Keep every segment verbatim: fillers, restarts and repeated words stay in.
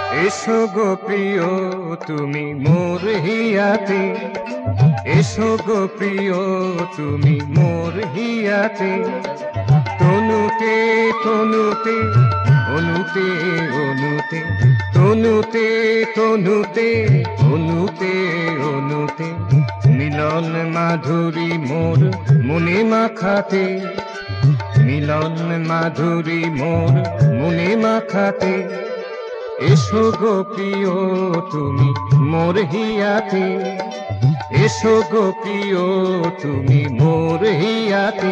এসো গো প্রিয় তুমি মোর হিয়াতে, এসো গো প্রিয় তুমি মোর হিয়াতে। তনুতে তনুতে অনুতে অনুতে, তনুতে তনুতে অনুতে অনুতে, মিলন মাধুরী মোর মনে মাখাতে, মিলন মাধুরী মোর মনে মাখাতে। এসো গো প্রিয় তুমি মোর হিয়াতে, এসো গো প্রিয় তুমি মোর হিয়াতে।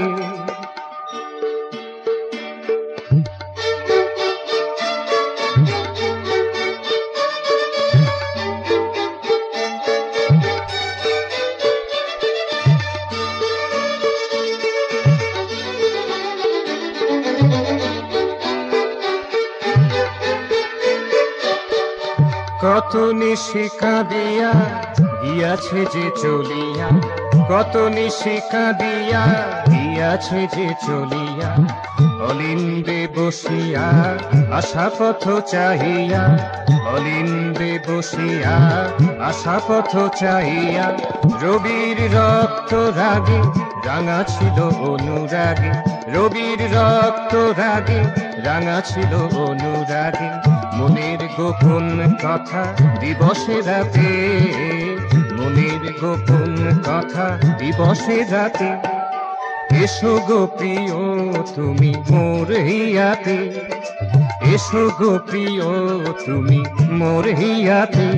কত নিশিকা দিয়া গিয়াছে যে চলিয়া, কত নিশিকা দিয়া গিয়াছে যে চলিয়া। অলিন্দে বসিয়া আশা পথ চাহিয়া, অলিন্দে বসিয়া আশা পথ চাহিয়া। রবির রক্ত রাগে রাঙা ছিল অনুরাগে, রবির রক্ত রাগে রাঙা ছিল অনুরাগে। মনের গোপন কথা দিবসে রাতে, মনের গোপন কথা দিবসে রাতে। এসো গো প্রিয় তুমি মোর হিয়াতে, এসো গো প্রিয় তুমি মোর হিয়াতে।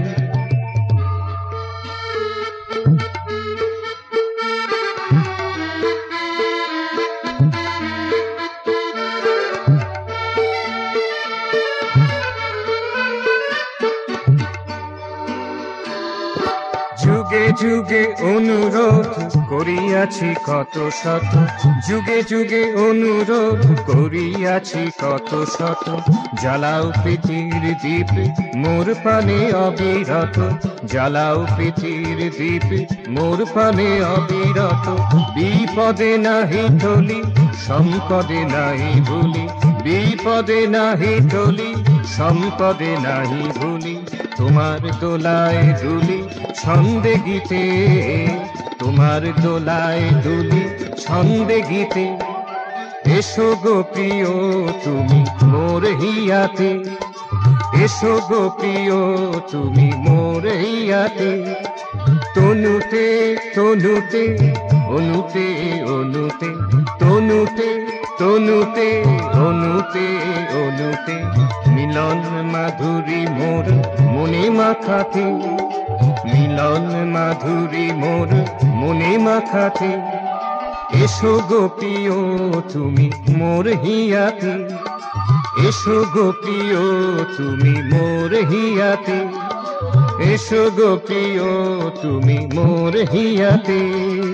যুগে যুগে অনুরোধ করিয়াছি কত শত, যুগে যুগে অনুরোধ করিয়াছি কত শত। জ্বালাও প্রীতির দীপ মোর পানে অবিরত, জ্বালাও প্রীতির দীপ মোর পানে অবিরত। বিপদে নাহি টলি সম্পদে নাহি ভুলি, বিপদে নাহি টলি সম্পদে নাহি ভুলি। তোমার দোলায় দুলি ছন্দে গীতে, তোমার দোলায় দুলি ছন্দে গীতে। এসো গো প্রিয় তুমি মোর হিয়াতে, এসো গো প্রিয় তুমি মোর হিয়াতে। তনুতে তনুতে অনুতে অনুতে, তনুতে তনুতে অনুতে অনুতে, মিলন মাধুরী মোর মনে মাখাতে, মিলন মাধুরী মোর মনে মাখাতে। এসো গো প্রিয় তুমি মোর হিয়াতে, এসো গো প্রিয় তুমি মোর হিয়াতে, এসো গো প্রিয় তুমি মোর হিয়াতে।